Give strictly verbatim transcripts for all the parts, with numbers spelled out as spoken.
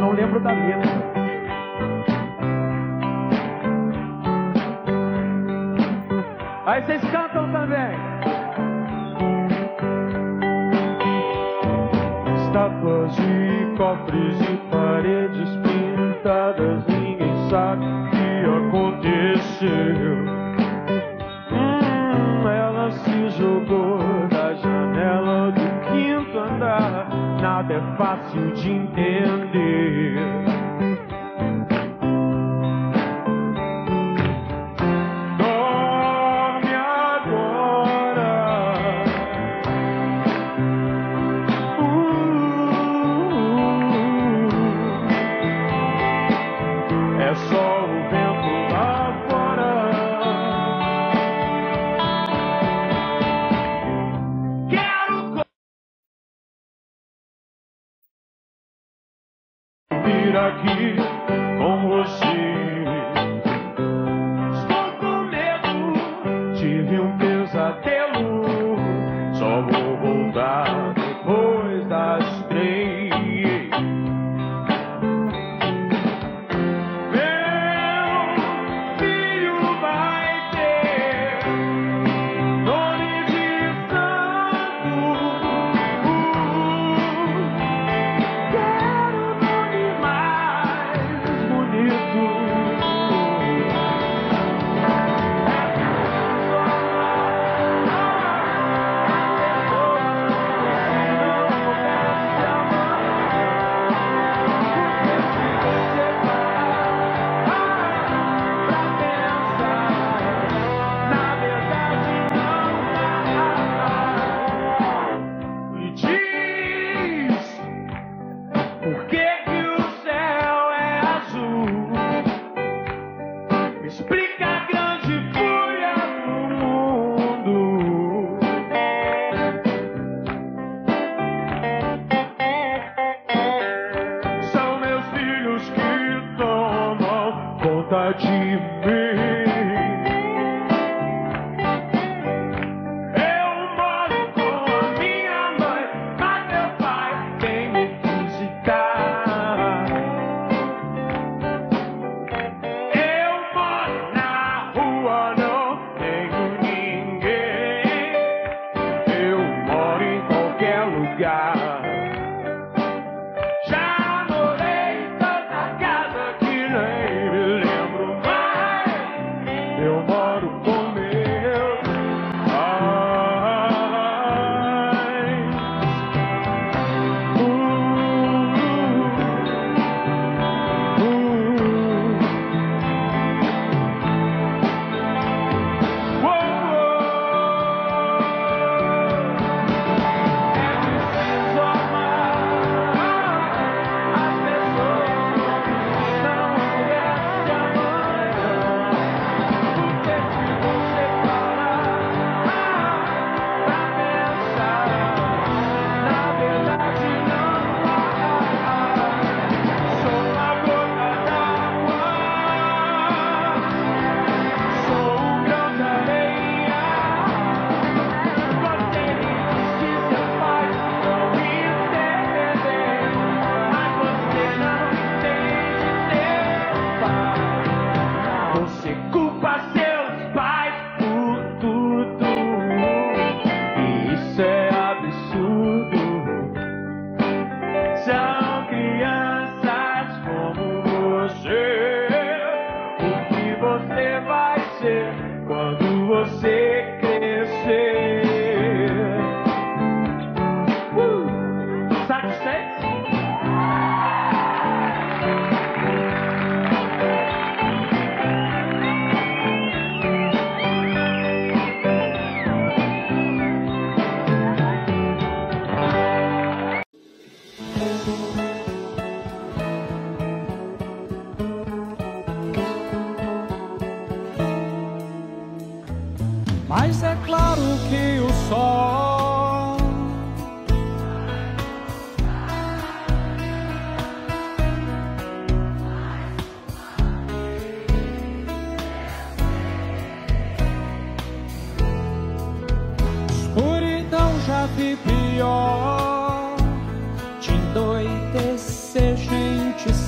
não lembro da letra. Aí vocês cantam também. Estátuas de cofres e paredes pintadas, ninguém sabe o que aconteceu. Hum, ela se jogou da janela do quinto andar, nada é fácil de entender. Dorme agora. Uh, é só o vento lá fora. Quero vir aqui com você. Estou com medo, tive um pesadelo. Só vou voltar depois das três. Meu filho vai ter nome de santo. Quero o nome mais bonito. Me diz por que que o céu é azul. Me explica a grande fúria do mundo. São meus filhos que tomam conta de mim. Eu moro com a minha mãe, mas meu pai vem me visitar. Eu moro na rua, não tenho ninguém. Eu moro em qualquer lugar. Já morei em tanta casa que nem me lembro mais. Eu moro com meus pais. Uh, uh, uh. Uou, uou. É preciso amar as pessoas como não houvesse amanhã. Porque se você parar pra pensar, na verdade não há. Sou uma gota d'água, sou um grão de areia. Você me diz que seus pais não entendem, mas você não entende seus pais. Você culpa seus pais por tudo, e isso é absurdo. São crianças como você. O que você vai ser quando você crescer? Uh! Satisfeito? Mas é claro que o sol escuridão já vi pior, de endoidecer gente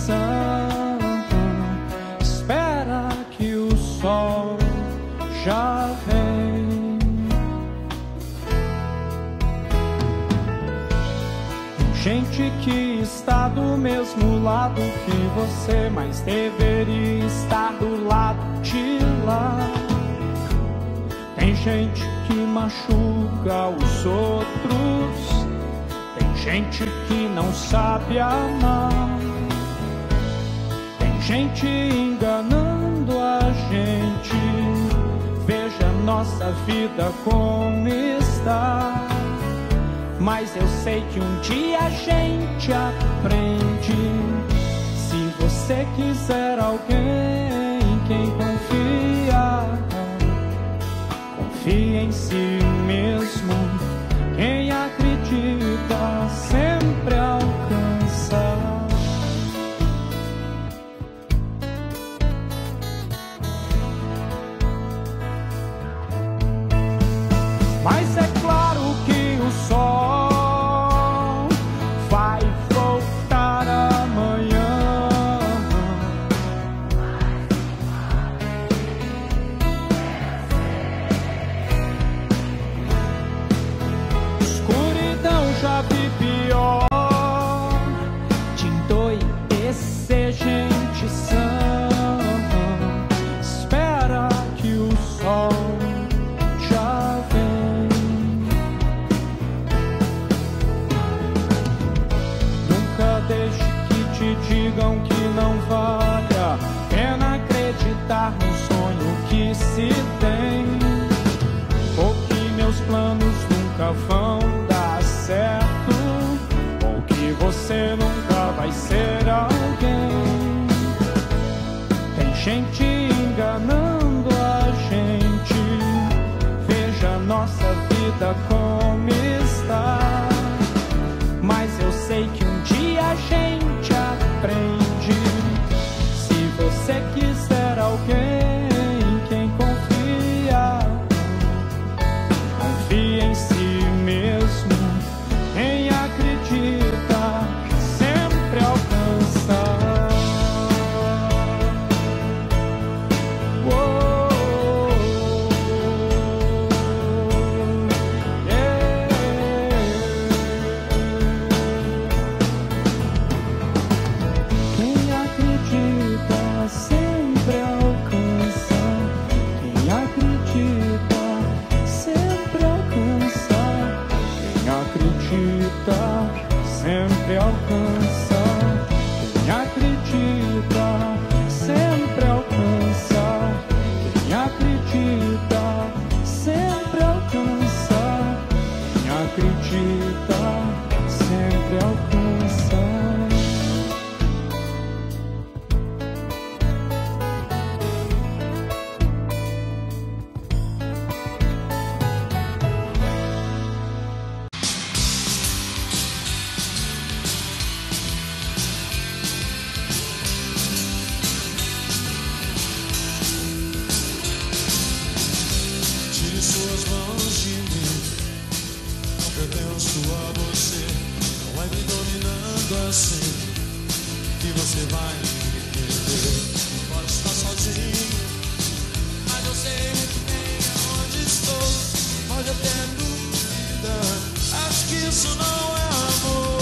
Gente que está do mesmo lado que você, mas deveria estar do lado de lá. Tem gente que machuca os outros, tem gente que não sabe amar, tem gente enganando a gente. Veja nossa vida como está. Mas eu sei que um dia a gente aprende. Se você quiser alguém em quem confiar, confie em si mesmo. Quem acredita sempre alcança. Mas é claro que o sol vai voltar amanhã. Escuridão já vi pior, de endoidecer gente sã. Espera que o sol já vem. Nunca deixe que te digam que não vale a pena acreditar no sonho que se tem, ou que meus planos nunca vão dar certo, ou que você nunca vai ser alguém. Tem gente enganando a gente. Veja nossa vida como está. Mas eu sei que um dia a gente aprende. Se você quiser alguém em quem confiar, confie em si mesmo. Quem acredita sempre alcança. Uou, yeah. Quem acredita sempre alcança. Quem acredita sempre alcança. Quem acredita sempre alcança. Quem acredita sempre alcança. Quem acredita sempre alcança. Quem acredita sempre alcança. Tire suas mãos de mim, não pertenço a você. Não é me dominando assim que você vai me entender. Pode estar sozinho, mas eu sei muito bem aonde estou. Pode até dúvida, acho que isso não é amor.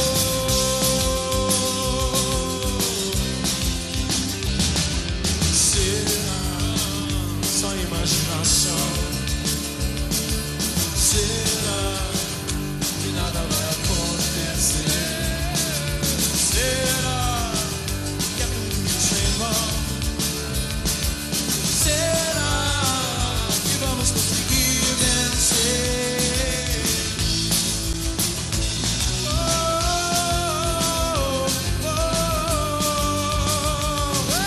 Será só imaginação? Será que nada vai acontecer? Será que é tudo isso em vão? Será que vamos conseguir vencer? Oh, oh, oh, oh.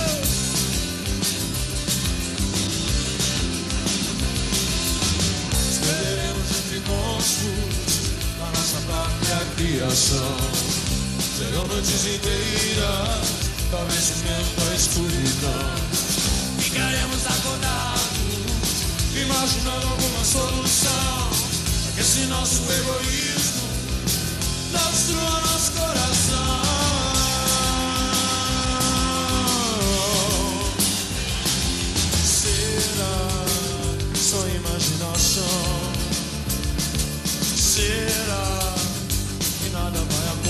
Escolheremos entre monstros da nossa própria criação. Serão noites inteiras, talvez vivendo a escuridão. Ficaremos acordados, imaginando alguma solução, para que esse nosso egoísmo não destrua nosso coração. Será só imaginação? Será que nada vai acontecer?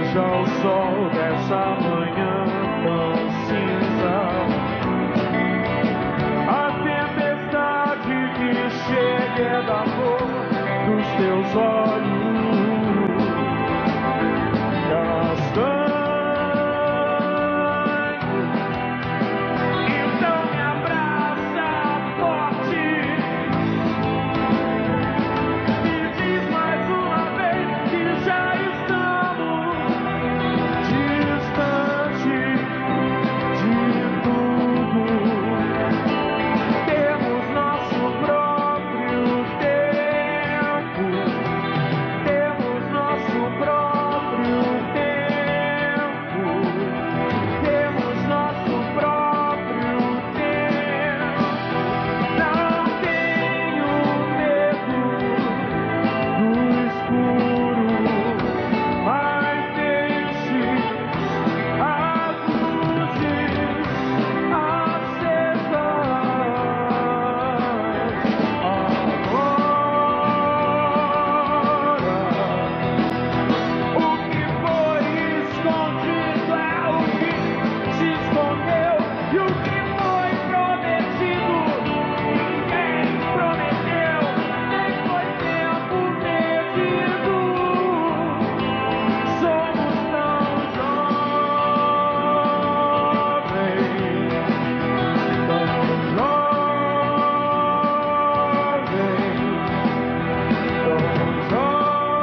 veja o sol dessa manhã tão cinza, a tempestade que chega é da cor dos teus olhos castanhos. Então me abraça forte e diz mais uma vez que já estamos distante de tudo. Temos nosso próprio tempo, temos nosso próprio tempo, temos nosso próprio tempo. Não tenho medo do escuro, mas deixe as luzes acesas. Agora, o que foi escondido é o que se escondeu, e o que foi prometido ninguém prometeu, nem foi tempo medido. Somos tão jovens, tão jovens, tão jovens.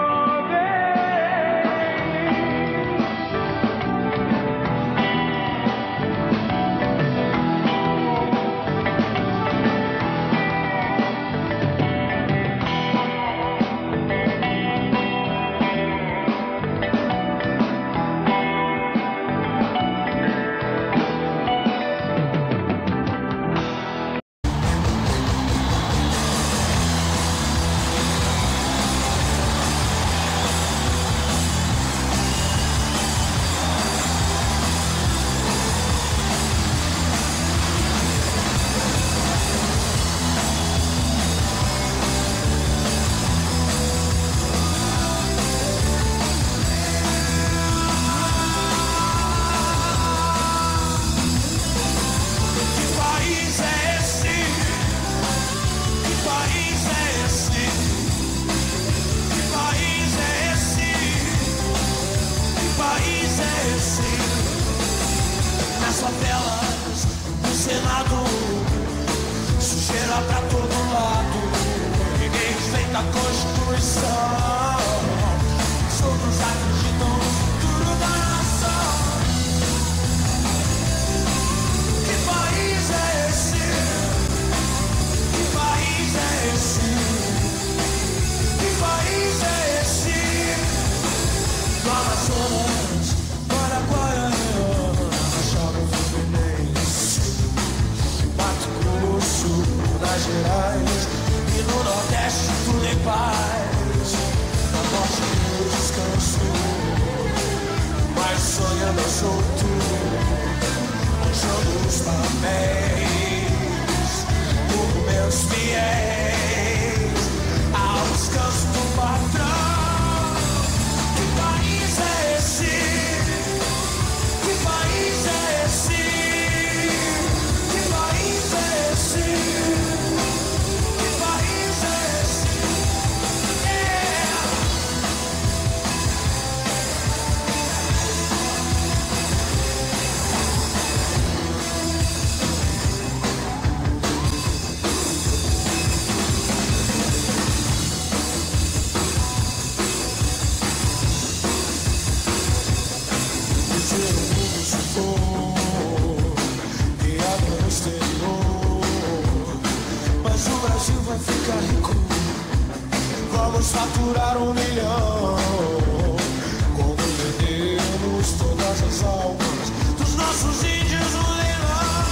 Que país é esse? Que país é esse? Que país é esse? Que país é esse? Nas favelas, no Senado, sujeira pra todo lado, ninguém respeita a Constituição. Os outros acreditam no futuro da nação. Que país é esse? Que país é esse? Que país é esse? Do Amazonas, Paraguai, Chaco Fluminense, Mato Grosso, Minas Gerais, e no Nordeste tudo em paz. Na morte eu descanso, mas sonhando eu solto, manchando os papéis por meus fiéis ao descanso do patrão. Que país é esse? Que país é esse? Que país é esse? Que país é esse? Yeah! Mas o Brasil vai ficar rico. Vamos faturar um milhão quando vendermos todas as almas dos nossos índios no leilão.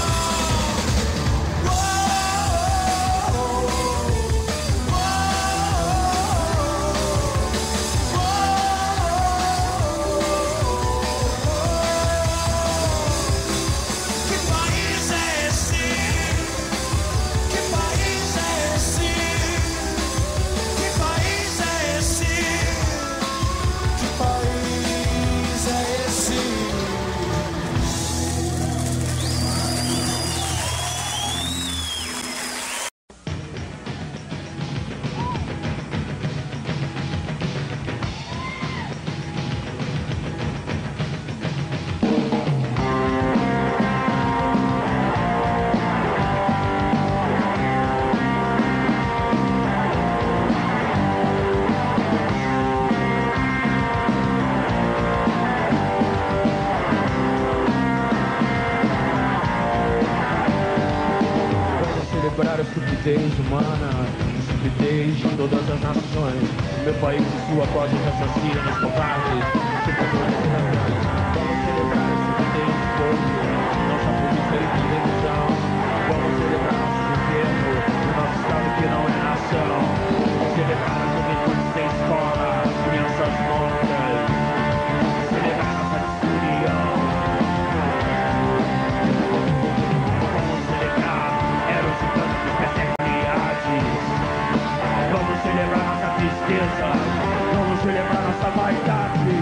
Que país é esse? Que país é esse? Que país é esse? humana, estupidez de todas as nações. Meu país e sua causa de assassinos, covardes, estupradores e ladrões. Vamos celebrar a estupidez do povo, nossa polícia e televisão. Vamos celebrar nosso governo, o nosso estado que não é nação. Celebrar a juventude sem escola, crianças mortas. Celebrar nossa desunião. Vamos celebrar heróis e tantas especialidades. Vamos celebrar nossa tristeza. Vamos celebrar nossa vaidade.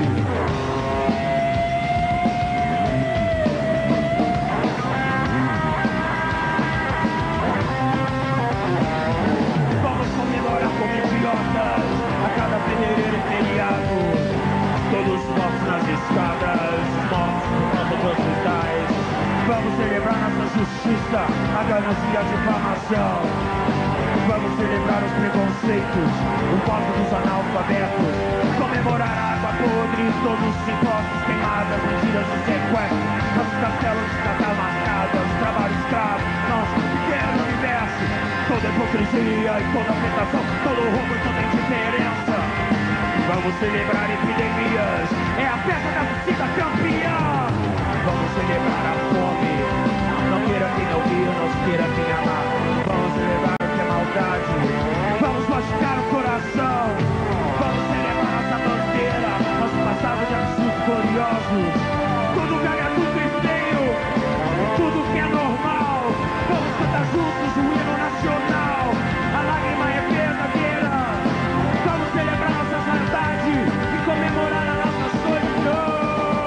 Vamos comemorar como idiotas a cada fevereiro e feriado. Todos mortos nas escadas, mortos por causa de hospitais. Vamos celebrar nossa justiça, a ganância e a difamação. Vamos celebrar os preconceitos, o voto dos analfabetos. Comemorar a água podre, todos os impostos, queimadas, mentiras e sequestros. Nossos castelos de catar marcadas, trabalho escravo, nosso pequeno universo. Toda hipocrisia e toda afetação, todo roubo e toda indiferença. Vamos celebrar epidemias, é a festa da torcida campeã. Vamos celebrar a fome, não queira quem não viu, não queira quem amar. Vamos celebrar o que é maldade, vamos machucar o coração. Vamos celebrar nossa bandeira, nosso passado de absurdos gloriosos. Tudo ganha, tudo é feio, tudo que é normal. Vamos cantar juntos o hino nacional, a lágrima é verdadeira. Vamos celebrar nossa verdade e comemorar a nossa solidão.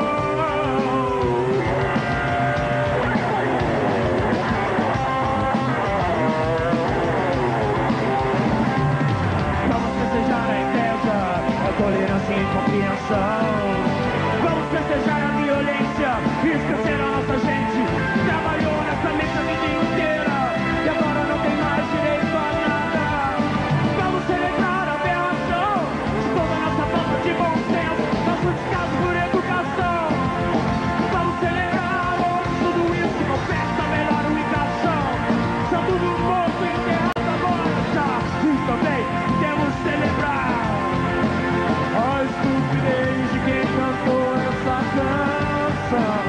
Vamos festejar a inveja, a tolerância e a incompreensão. Vamos festejar a violência e esquecer a nossa gente. Trabalhou nessa mesa a vida inteira e agora não tem mais direito a nada. Vamos celebrar a aberração de toda a nossa falta de bom senso, nosso descaso por educação. Vamos celebrar hoje tudo isso que não presta a melhor ubicação. Está tudo morto e enterrado agora, tá? E também temos que celebrar a estupidez de quem cantou essa canção.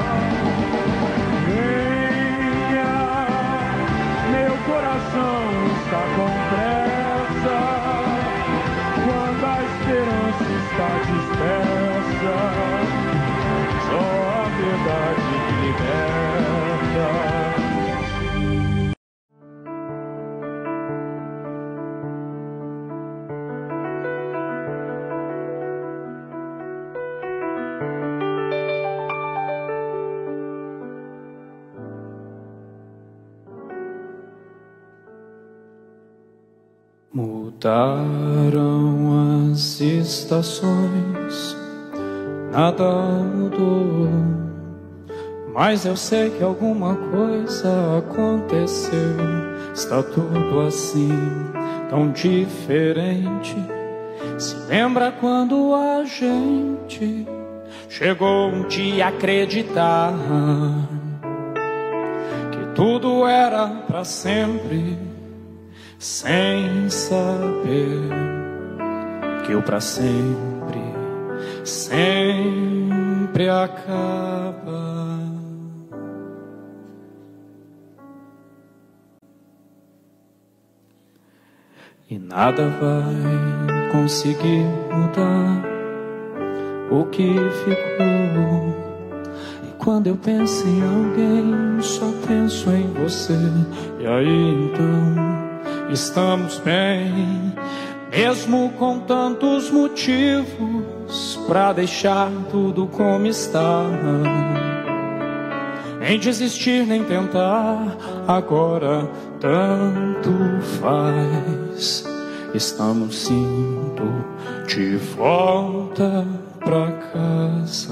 Venha, meu coração está com pressa, quando a esperança está dispersa, só a verdade que liberta. Mudaram as estações, nada mudou, mas eu sei que alguma coisa aconteceu. Está tudo assim, tão diferente. Se lembra quando a gente chegou um dia a acreditar que tudo era pra sempre, sem saber que o pra sempre sempre acaba. E nada vai conseguir mudar o que ficou. E quando eu penso em alguém, só penso em você. E aí então estamos bem, mesmo com tantos motivos pra deixar tudo como está. Nem desistir, nem tentar, agora tanto faz. Estamos indo de volta pra casa.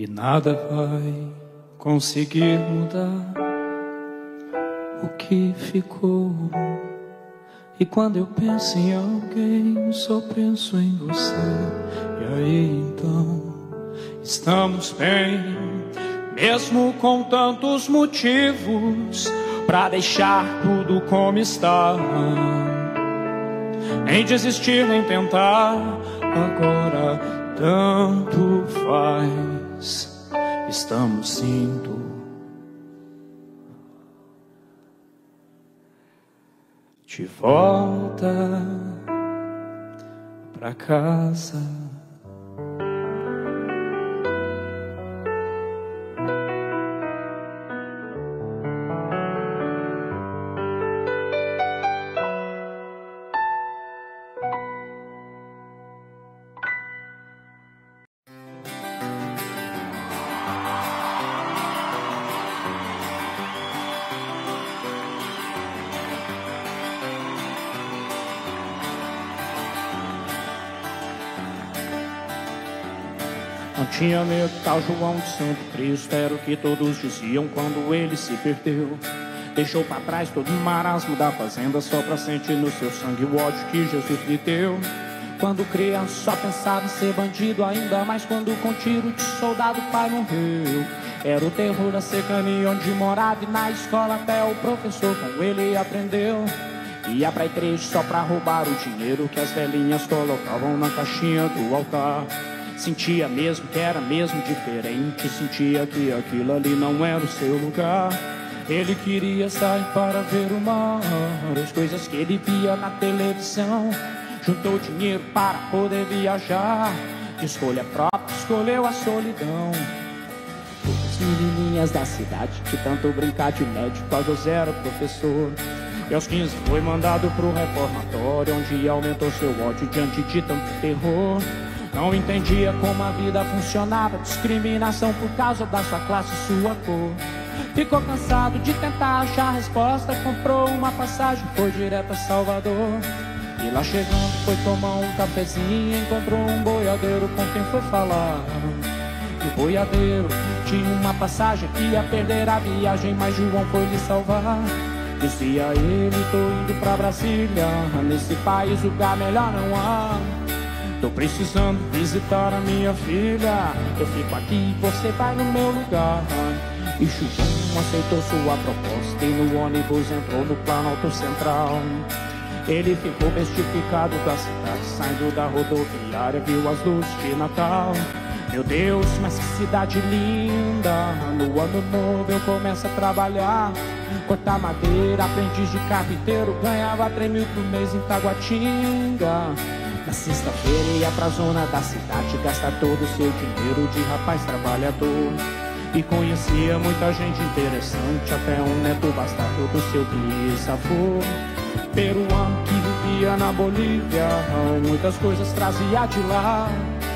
e nada vai conseguir mudar o que ficou. E quando eu penso em alguém, só penso em você. E aí então estamos bem, mesmo com tantos motivos pra deixar tudo como está, nem desistir nem tentar. Agora tanto faz, estamos indo de volta pra casa. Não tinha medo, tal João de Santo Cristo, era o que todos diziam quando ele se perdeu. Deixou pra trás todo o marasmo da fazenda só pra sentir no seu sangue o ódio que Jesus lhe deu. Quando criança só pensava em ser bandido, ainda mais quando com tiro de soldado o pai morreu. Era o terror da cercania onde morava, e na escola até o professor com ele aprendeu. Ia pra igreja só pra roubar o dinheiro que as velhinhas colocavam na caixinha do altar. Sentia mesmo que era mesmo diferente, sentia que aquilo ali não era o seu lugar. Ele queria sair para ver o mar, as coisas que ele via na televisão. Juntou dinheiro para poder viajar, de escolha própria escolheu a solidão. As menininhas da cidade que tanto brincar de médico, a José era professor. E aos quinze foi mandado pro reformatório, onde aumentou seu ódio diante de tanto terror. Não entendia como a vida funcionava, discriminação por causa da sua classe e sua cor. Ficou cansado de tentar achar a resposta, comprou uma passagem, foi direto a Salvador. E lá chegando foi tomar um cafezinho, encontrou um boiadeiro com quem foi falar. E o boiadeiro tinha uma passagem que ia perder a viagem, mas João foi lhe salvar. Dizia ele, tô indo pra Brasília, nesse país lugar melhor não há. Tô precisando visitar a minha filha, eu fico aqui e você vai no meu lugar. E João aceitou sua proposta e no ônibus entrou no Planalto Central. Ele ficou bestificado da cidade, saindo da rodoviária, viu as luzes de Natal. Meu Deus, mas que cidade linda, no ano novo eu começo a trabalhar. Cortar madeira, aprendiz de carpinteiro, ganhava três mil por mês em Taguatinga. Na sexta-feira ia pra zona da cidade, gastar todo o seu dinheiro de rapaz trabalhador. E conhecia muita gente interessante, até um neto bastardo do seu bisavô. Peruano que vivia na Bolívia, muitas coisas trazia de lá.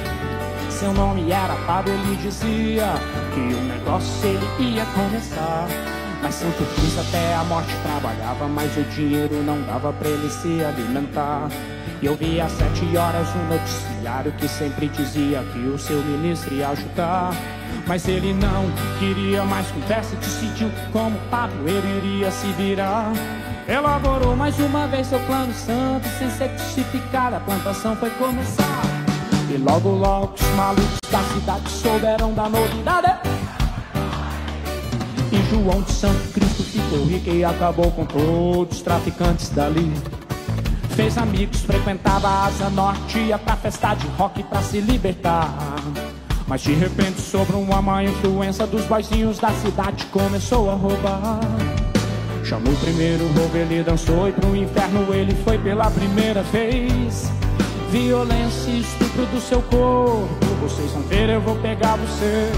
Seu nome era Pablo, ele dizia que o negócio ele ia começar. Mas Santo Cristo até a morte trabalhava, mas o dinheiro não dava pra ele se alimentar. E eu vi às sete horas um noticiário que sempre dizia que o seu ministro ia ajudar. Mas ele não queria mais conversa e decidiu que como Pablo ele iria se virar. Elaborou mais uma vez seu plano santo, sem ser crucificado a plantação foi começar. E logo logo os malucos da cidade souberam da novidade. E João de Santo Cristo ficou rico e acabou com todos os traficantes dali. Fez amigos, frequentava a Asa Norte, ia pra festa de rock pra se libertar. Mas de repente, sobre uma má influência dos boizinhos da cidade, começou a roubar. Chamou o primeiro roubo, ele dançou e pro inferno ele foi pela primeira vez. Violência e estupro do seu corpo, vocês vão ver, eu vou pegar você.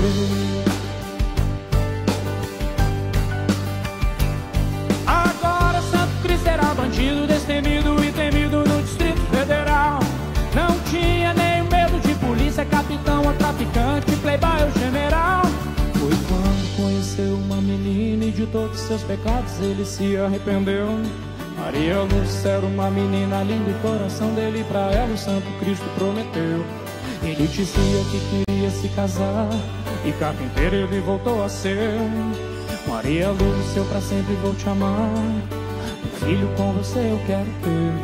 Agora Santo Cristo era bandido, destemido e temido no Distrito Federal. Não tinha nem medo de polícia, capitão ou traficante, playboy ou general. Foi quando conheceu uma menina e de todos seus pecados ele se arrependeu. Maria Lúcia era uma menina linda e o coração dele pra ela o Santo Cristo prometeu. Ele dizia que queria se casar, e carpinteiro ele voltou a ser. Maria Lúcia, eu pra sempre vou te amar. Um filho com você eu quero ter.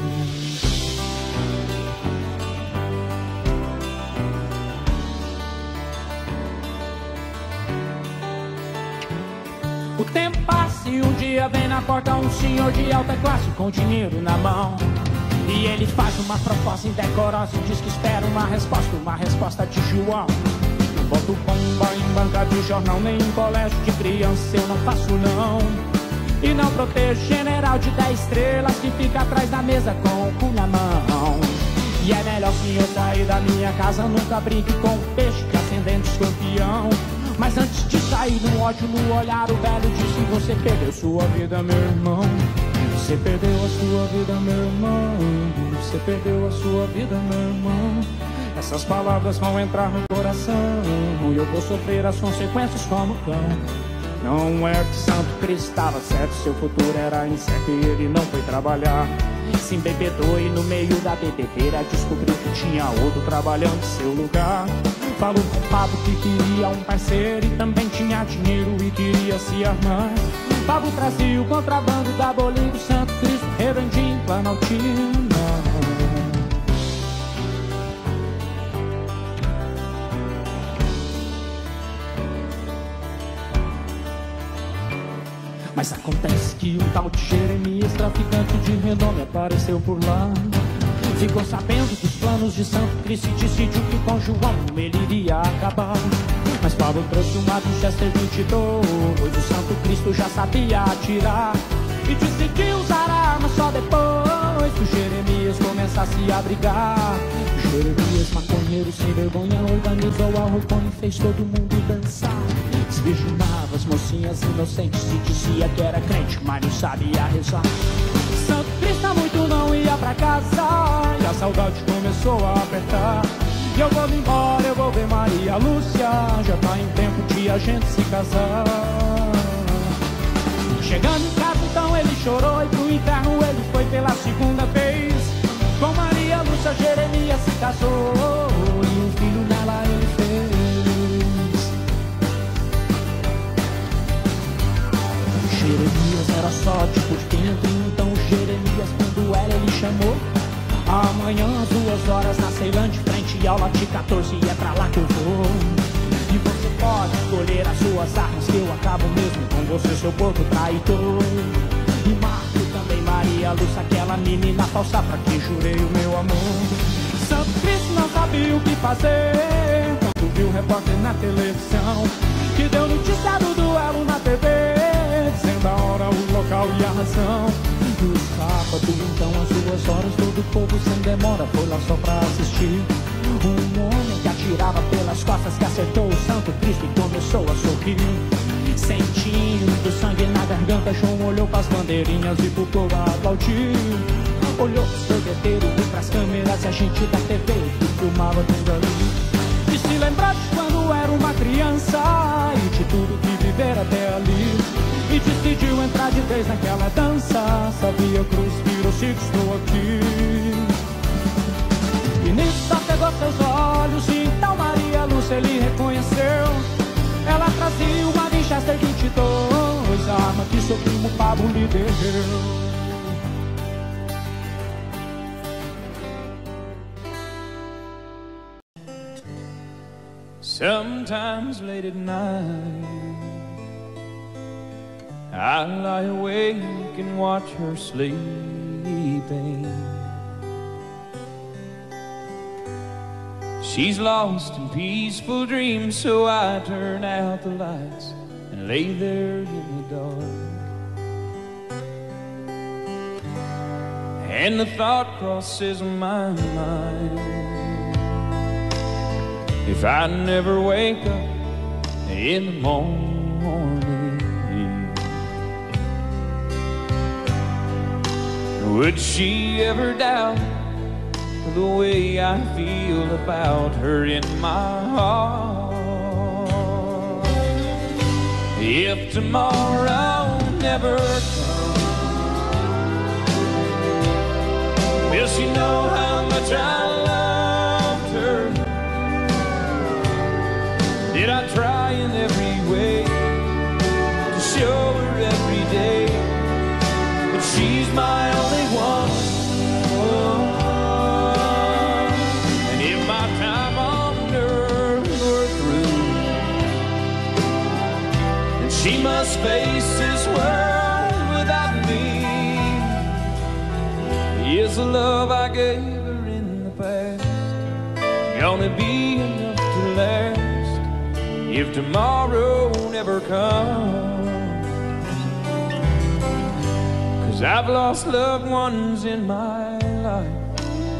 O tempo passa e um dia vem na porta um senhor de alta classe com dinheiro na mão. E ele faz uma proposta indecorosa e diz que espera uma resposta, uma resposta de João. Não boto bomba em banca de jornal, nem em colégio de criança eu não faço não. E não protejo general de dez estrelas que fica atrás da mesa com o cu na mão. E é melhor senhor sair da minha casa, nunca brinque com o peixe que ascendente escorpião. Mas antes de sair no ódio no olhar, o velho disse: você perdeu sua vida, meu irmão. Você perdeu a sua vida, meu irmão. Você perdeu a sua vida, meu irmão. Essas palavras vão entrar no coração e eu vou sofrer as consequências como cão. Não é que Santo Cristo estava certo, seu futuro era incerto e ele não foi trabalhar. Se embebedou e no meio da bebedeira descobriu que tinha outro trabalhando em seu lugar. Falou com o Pablo que queria um parceiro e também tinha dinheiro e queria se armar. Pablo trazia o contrabando da bolinha do Santo Cristo, revendinho Planaltina. Mas acontece que um tal de Jeremias, traficante de renome, apareceu por lá. Ficou sabendo dos planos de Santo Cristo e decidiu que com João ele iria acabar. Mas Pablo trouxe uma Winchester vinte e dois, o Santo Cristo já sabia atirar e decidiu usar a arma só depois que o Jeremias começasse a brigar. O Jeremias, maconheiro sem vergonha, organizou a roupão e fez todo mundo dançar. Desvirginava as mocinhas inocentes e dizia que era crente, mas não sabia rezar. Santo Cristo há muito não ia pra casa e a saudade começou a apertar. E eu vou embora, eu vou ver Maria Lúcia, já tá em tempo de a gente se casar. Chegando em casa então ele chorou e pro inferno ele foi pela segunda vez. Com Maria Lúcia Jeremias se casou e um filho nela ele fez. Jeremias era só de por dentro, então Jeremias quando ela ele chamou. Amanhã às duas horas na Ceilândia, frente ao Lati quatorze, e é pra lá que eu vou. E você pode escolher as suas armas, que eu acabo mesmo com você, seu porco traidor. E marco também Maria Lúcia, aquela menina falsa pra quem jurei o meu amor. Santo Cristo não sabia o que fazer quando viu o repórter na televisão que deu notícia do duelo na T V, dizendo a hora, o local e a razão. No sábado, então, às duas horas, todo o povo sem demora foi lá só pra assistir. Um homem que atirava pelas costas, que acertou o Santo Cristo e começou a sorrir. Sentindo sangue na garganta, João olhou pras bandeirinhas e voltou a aplaudir. Olhou pro sorveteiro, viu pras câmeras e a gente da T V que filmava tudo ali. E se lembrar de quando era uma criança e de tudo que viver até ali. E decidiu entrar de vez naquela dança. Sabia cruz, virou se estou aqui. E nisso só pegou seus olhos e então Maria Lúcia ele reconheceu. Ela trazia uma Winchester vinte e dois, a arma que seu primo Pablo lhe deu. Sometimes late at night I lie awake and watch her sleeping. She's lost in peaceful dreams, so I turn out the lights and lay there in the dark. And the thought crosses my mind, if I never wake up in the morning, would she ever doubt the way I feel about her in my heart? If tomorrow never comes, will she know how much I loved her? Did I try in every way to show her every day that she's my only one? Oh, and if my time on earth were through, then she must face this world without me. Is the love I gave her in the past gonna be enough to last if tomorrow never comes? 'Cause I've lost loved ones in my life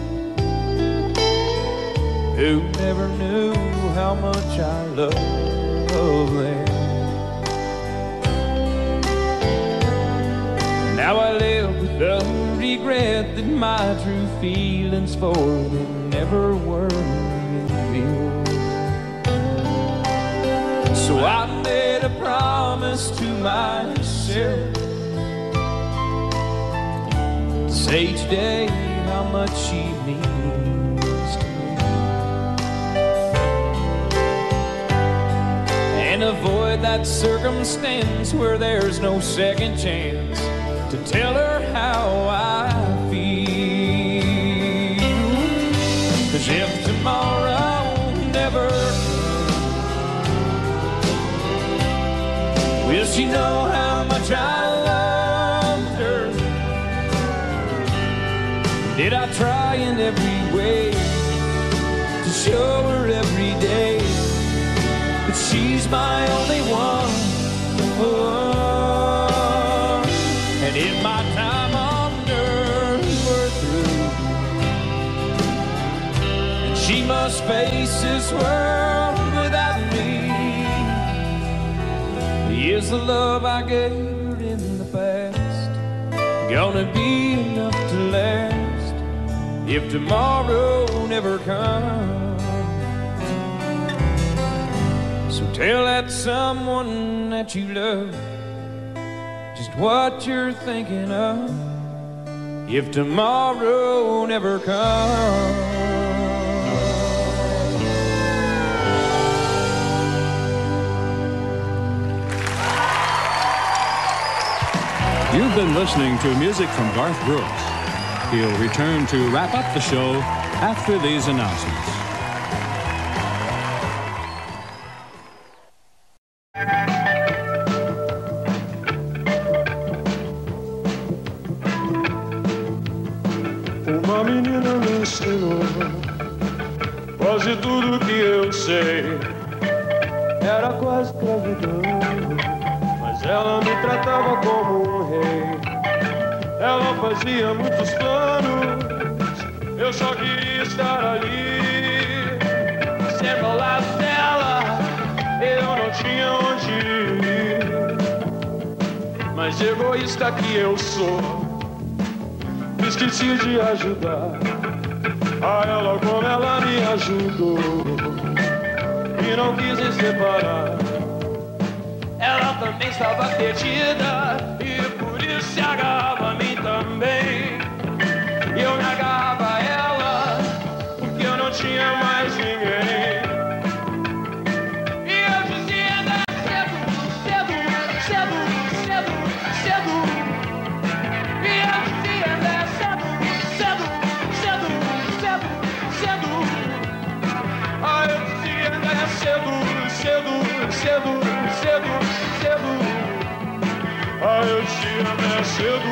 who never knew how much I love them. Now I live with the regret that my true feelings for them never were revealed. So I made a promise to myself to say today how much she means to me, and avoid that circumstance where there's no second chance to tell her how I feel. 'Cause if tomorrow never comes, will she know how much I loved her? Did I try in every way to show her every day that she's my only one? Oh, and if my time on earth were through, and she must face this world without me, is the love I gave her in the past gonna be enough to last if tomorrow never comes? So tell that someone that you love just what you're thinking of if tomorrow never comes. You've been listening to music from Garth Brooks. He'll return to wrap up the show after these announcements. Uma menina me ensinou quase tudo que eu sei. Era quase escravidão, mas ela me tratava como um rei. Ela fazia muitos planos, eu só queria estar ali, sempre ao lado dela. Eu não tinha onde ir, mas egoísta que eu sou, esqueci de ajudar a ela como ela me ajudou, e não quis se separar. Ela também estava perdida e por isso se agarrava a mim também. E eu me agarrava a ela porque eu não tinha mais ninguém. E eu dizia né, cedo, cedo, cedo, cedo, cedo. E eu dizia né, cedo, cedo, cedo, cedo, cedo. Ah, eu dizia né, cedo, cedo, cedo, cedo, cedo. Ah, eu dizia né, cedo.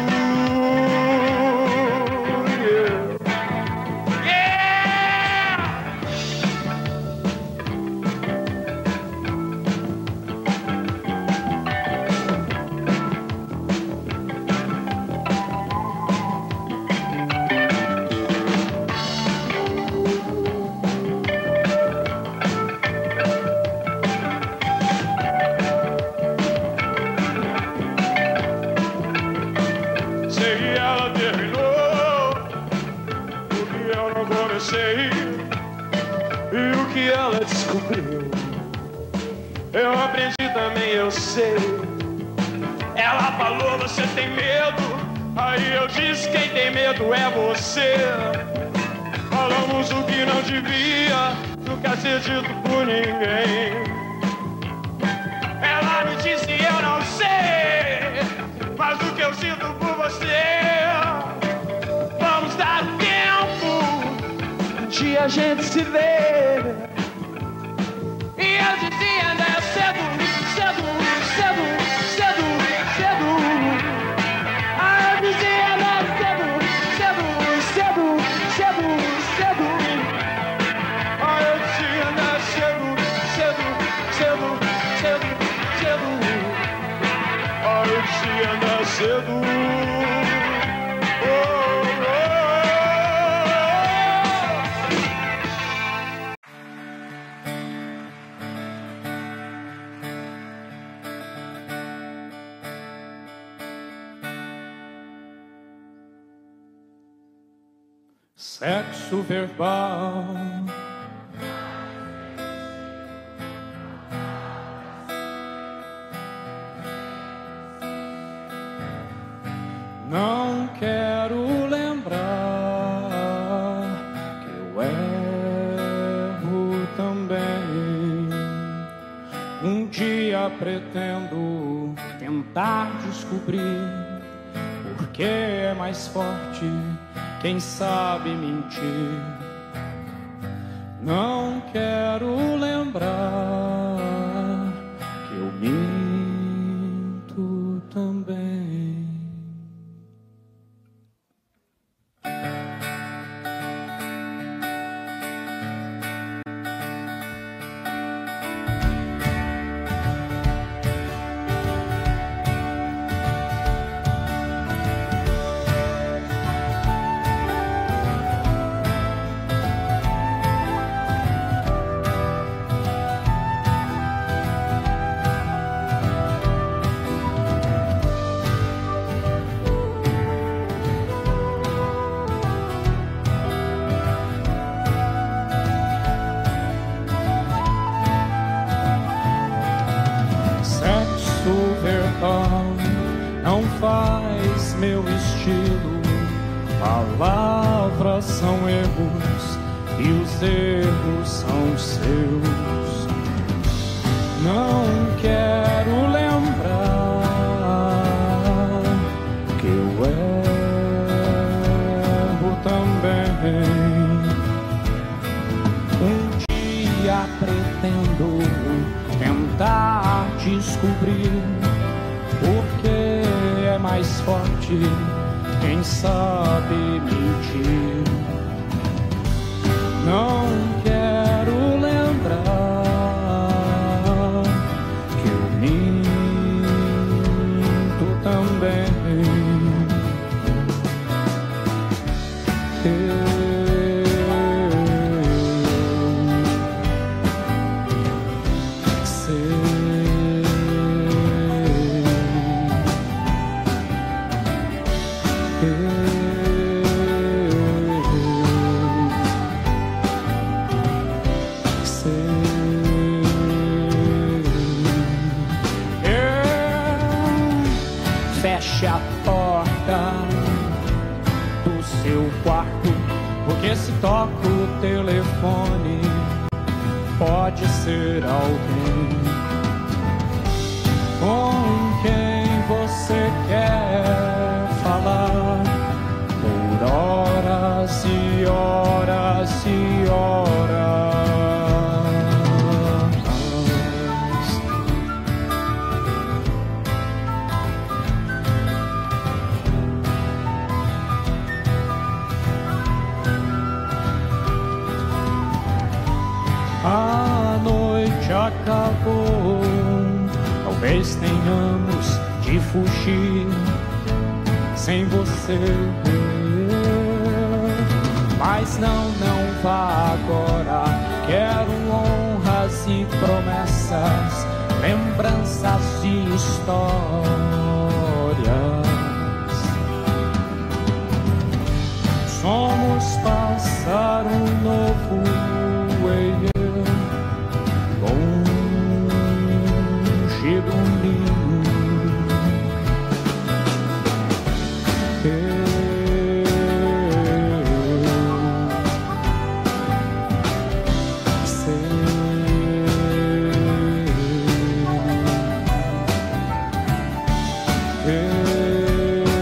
E o que ela descobriu, eu aprendi também, eu sei. Ela falou, você tem medo? Aí eu disse, quem tem medo é você. Falamos o que não devia nunca ser dito por ninguém. sinto por você. Vamos dar um tempo, um dia a gente se vê. E eu dizia, ainda é cedo, cedo, cedo, cedo, cedo. Ah, eu dizia, ainda é cedo, cedo, cedo, cedo, cedo. Ah, eu dizia, ainda é cedo, cedo, cedo, cedo, cedo. Ah, eu dizia, ainda é cedo. Sexo verbal. Não quero lembrar que eu erro também. Um dia pretendo tentar descobrir por que é mais forte quem sabe mentir. Não quero lembrar que eu minto também. Não faz meu estilo. Palavras são erros e os erros são seus. Não quero lembrar que eu erro também. Um dia pretendo tentar descobrir porque é mais forte quem sabe mentir. Não quero lembrar que eu minto também. Eu feche a porta do seu quarto, porque se toca o telefone pode ser alguém com quem você quer falar por horas e horas e horas. A noite acabou, talvez tenhamos de fugir sem você. Mas não, não vá agora. Quero honras e promessas, lembranças e histórias. Somos pássaro novo, ei, longe do ninho. Eu sei.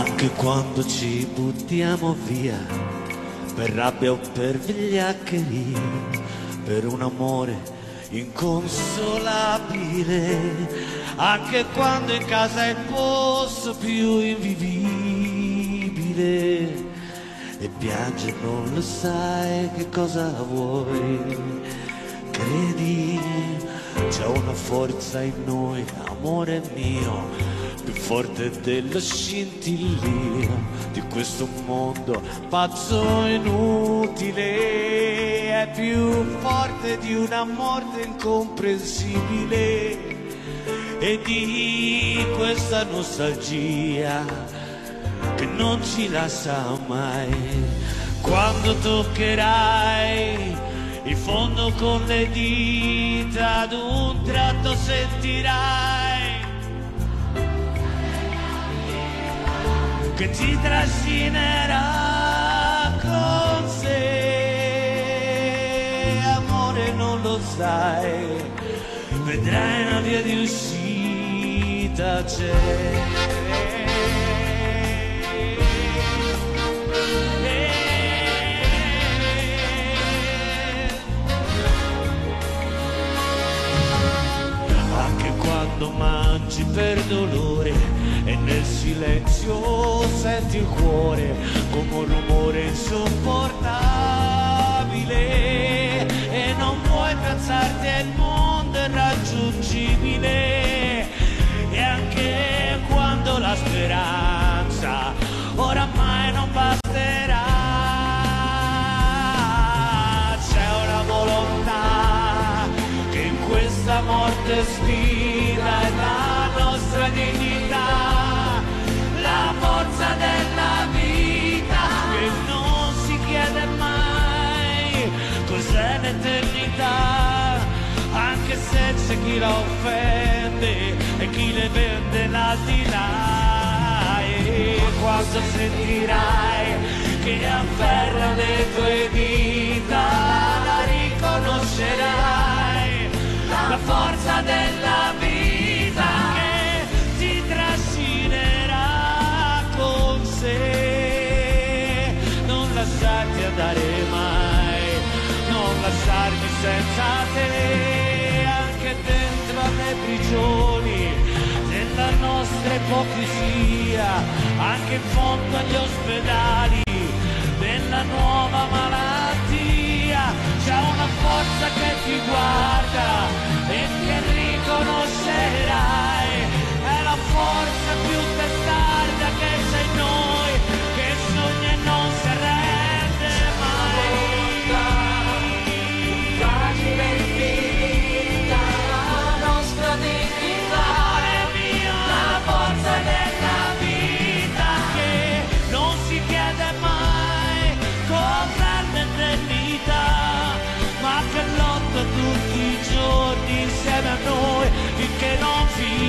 Anche quando ci buttiamo via, per rabbia o per vigliaccheria, per un amore inconsolabile, anche quando in casa è il posto più invivibile, e piange non lo sai che cosa vuoi. Credi, c'è una forza in noi, amore mio, più forte della scintilla di questo mondo pazzo inutile, è più forte di una morte incomprensibile e di questa nostalgia che non ci lascia mai. Quando toccherai il fondo con le dita, ad un tratto sentirai che ti trascinerà con sé. Amore, non lo sai, vedrai una via di uscita c'è. Quando mangi per dolore e nel silenzio senti il cuore come un rumore insopportabile e non puoi pensarti al mondo irraggiungibile, e anche quando la speranza oramai non basterà, c'è una volontà che in questa morte sfida è la nostra dignità, la forza della vita che non si chiede mai cos'è l'eternità, anche se c'è chi la offende e chi le vende l'aldilà. E quando sentirai che afferra le tue dita, la riconoscerai, la forza della vita che ti trascinerà con sé. Non lasciarti andare mai, non lasciarmi senza te, anche dentro alle prigioni della nostra ipocrisia, anche in fondo agli ospedali della nuova malattia, c'è una forza che ti guarda e che riconoscerai, è la forza più testarda che c'è in noi, che sogna e non si arrende mai. Fragile infinita, la nostra dignità, la forza della vita che non si chiede mai cos'è l'eternità, ma che lotta tutti i giorni insieme a noi finché non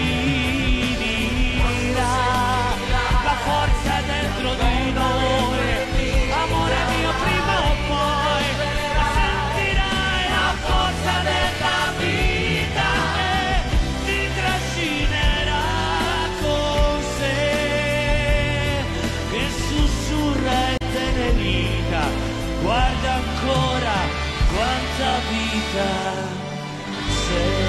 finirà. La forza è dentro di noi, amore mio, prima o poi la sentirai, la forza della vita che ti trascinerà con sé, che sussurra e tenerita, guarda ancora quanta vita c'è.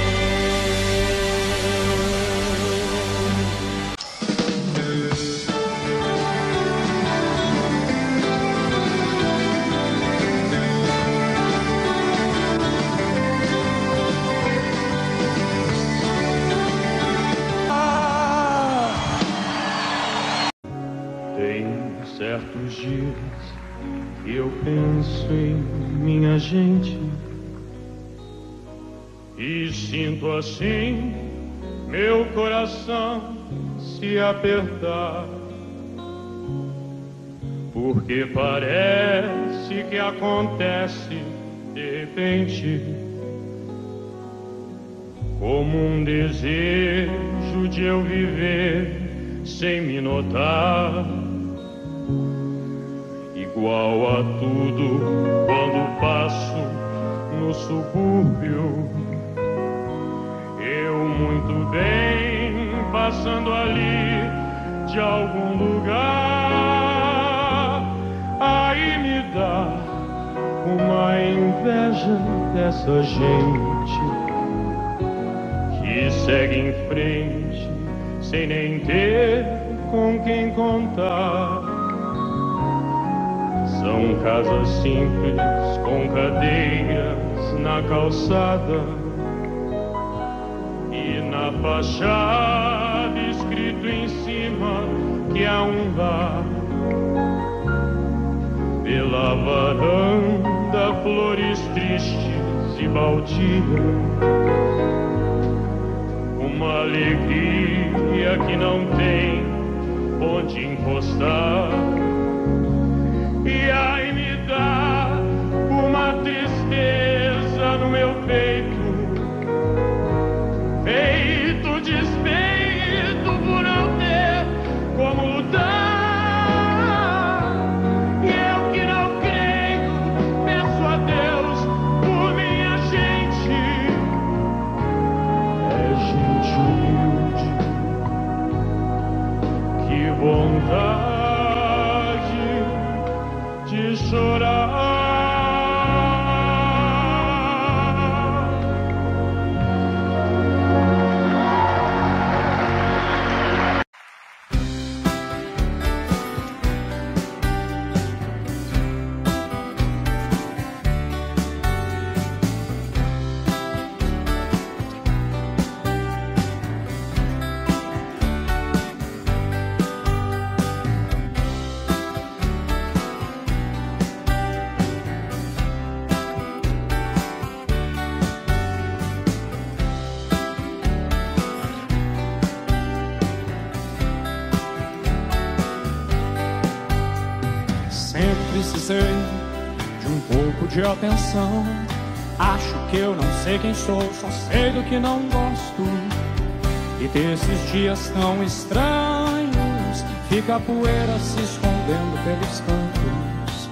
Tem certos dias que eu penso em minha gente e sinto assim meu coração se apertar, porque parece que acontece de repente, como um desejo de eu viver sem me notar, igual a tudo quando passo no subúrbio. Eu muito bem, passando ali de algum lugar. Aí me dá uma inveja dessa gente que segue em frente sem nem ter com quem contar. São casas simples com cadeiras na calçada e na fachada escrito em cima que há um bar. Pela varanda flores tristes e baldias, uma alegria que não tem onde encostar. E aí me dá uma tristeza no meu peito, feito despeito por não ter como lutar. E eu que não creio, peço a Deus por minha gente. É gente humilde, que vontade de chorar. Precisei de um pouco de atenção. Acho que eu não sei quem sou, só sei do que não gosto. E desses dias tão estranhos fica a poeira se escondendo pelos cantos.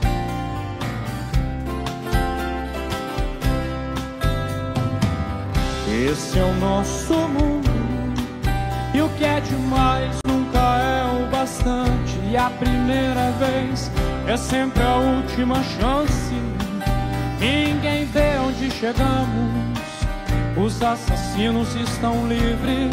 Esse é o nosso mundo, e o que é demais nunca é o bastante. E a primeira vez é sempre a última chance. Ninguém vê onde chegamos, os assassinos estão livres.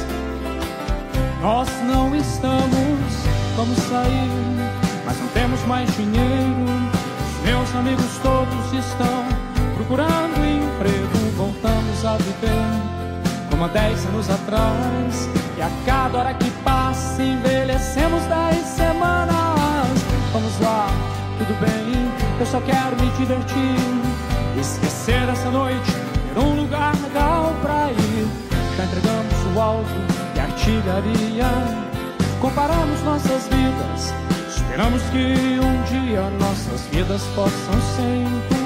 Nós não estamos, vamos sair, mas não temos mais dinheiro. Os meus amigos todos estão procurando emprego. Voltamos a viver como há dez anos atrás, e a cada hora que passa envelhecemos dez semanas. Vamos lá, tudo bem, eu só quero me divertir, esquecer essa noite, ter um lugar legal pra ir. Já entregamos o alvo e a artilharia, comparamos nossas vidas, esperamos que um dia nossas vidas possam se encontrar.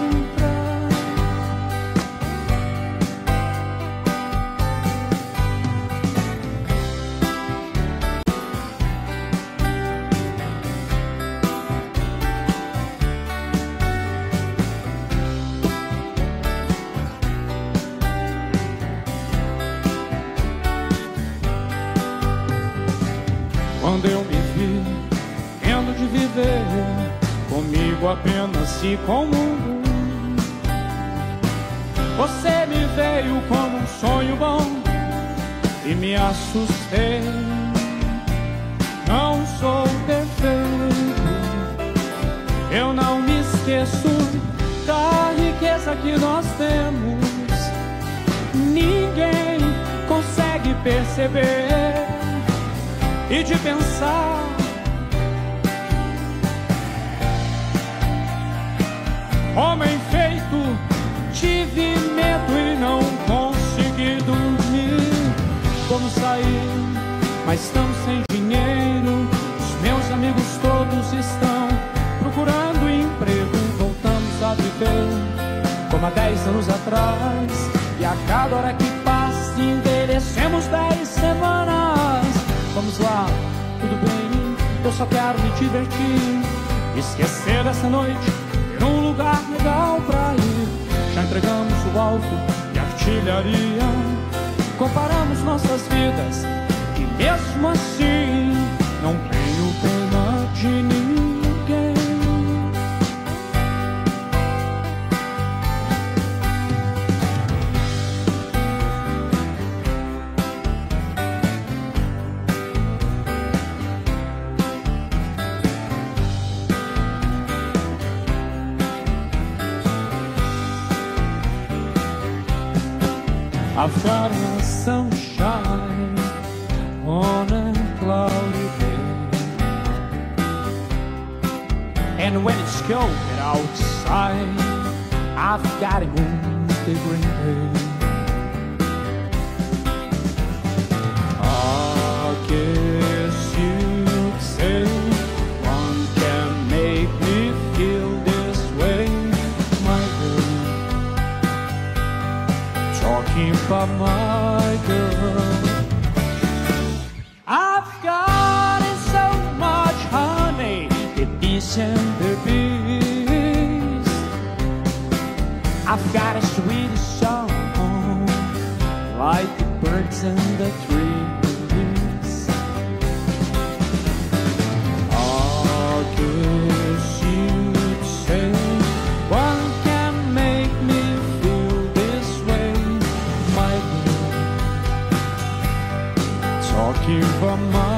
Quando eu me vi tendo de viver comigo apenas e com o mundo, você me veio como um sonho bom e me assustei. Não sou perfeito, eu não me esqueço da riqueza que nós temos. Ninguém consegue perceber e de pensar. Homem feito, tive medo e não consegui dormir. Vamos sair, mas estamos sem dinheiro. Os meus amigos todos estão procurando emprego. Voltamos a viver como há dez anos atrás, e a cada hora que passa envelhecemos dez semanas. Vamos lá, tudo bem, eu só quero me divertir, esquecer dessa noite, ter um lugar legal pra ir. Já entregamos o alvo e a artilharia, comparamos nossas vidas, e mesmo assim não tenho pena de ninguém. I've got a sunshine on a cloudy day, and when it's cold outside, I've got a moon the green day. I guess you'd say one can make me feel this way, my girl. Talking about my girl, I've got so much honey, the bees and the bees. I've got a sweet song, like the birds and the trees. I guess you'd say one can make me feel this way, my girl. Talking about my